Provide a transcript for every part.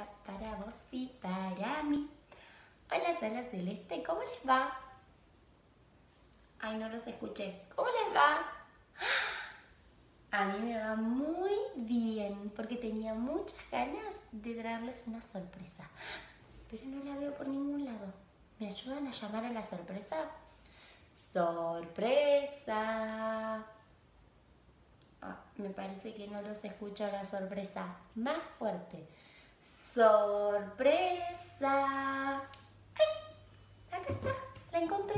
para vos y para mí. Hola, Sala Celeste, ¿cómo les va? Ay, no los escuché. ¿Cómo les va? A mí me va muy bien porque tenía muchas ganas de traerles una sorpresa, pero no la veo por ningún lado. ¿Me ayudan a llamar a la sorpresa? ¡Sorpresa! Me parece que no los escucho a la sorpresa. Más fuerte. ¡Sorpresa! ¡Ay! Acá está, la encontré.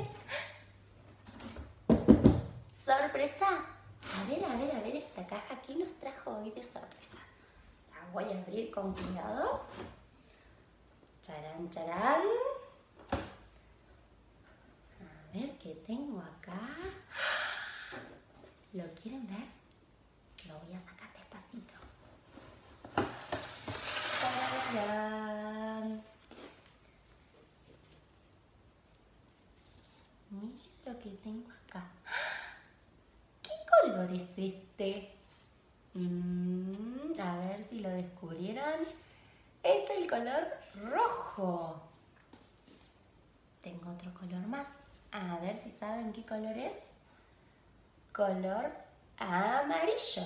¡Sorpresa! A ver, esta caja, ¿qué nos trajo hoy de sorpresa? La voy a abrir con cuidado. Charán, charán. A ver qué tengo acá. ¿Lo quieren ver? Lo voy a sacar despacito. ¡Tarán! Miren lo que tengo acá. ¿Qué color es este? A ver si lo descubrieron. Es el color rojo. Tengo otro color más. A ver si saben qué color es. Color amarillo.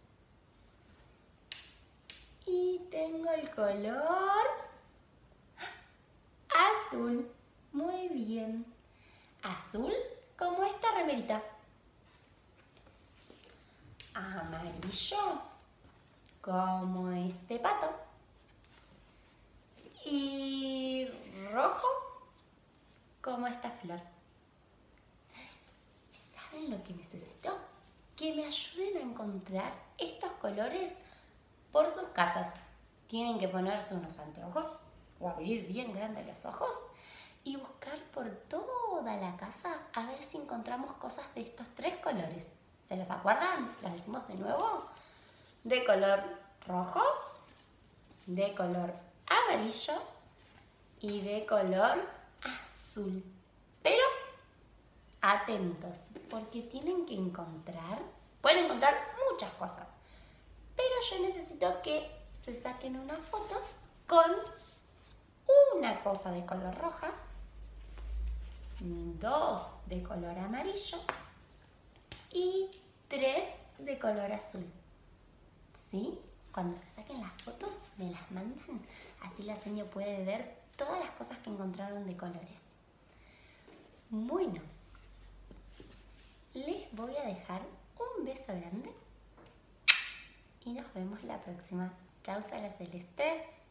Y tengo el color azul. Muy bien. Azul como esta remerita. Amarillo como este pato. Y rojo como esta flor. ¿Saben lo que necesito? Que me ayuden a encontrar estos colores por sus casas. Tienen que ponerse unos anteojos o abrir bien grandes los ojos y buscar por toda la casa a ver si encontramos cosas de estos tres colores. ¿Se los acuerdan? ¿Las decimos de nuevo? De color rojo, de color amarillo y de color azul. Pero atentos, porque tienen que encontrar, pueden encontrar muchas cosas, pero yo necesito que se saquen una foto con una cosa de color roja, dos de color amarillo y tres de color azul. ¿Sí? Cuando se saquen las fotos me las mandan, así la seño puede ver todas las cosas que encontraron de colores. Bueno, les voy a dejar un beso grande y nos vemos la próxima. Chau, Sala Celeste.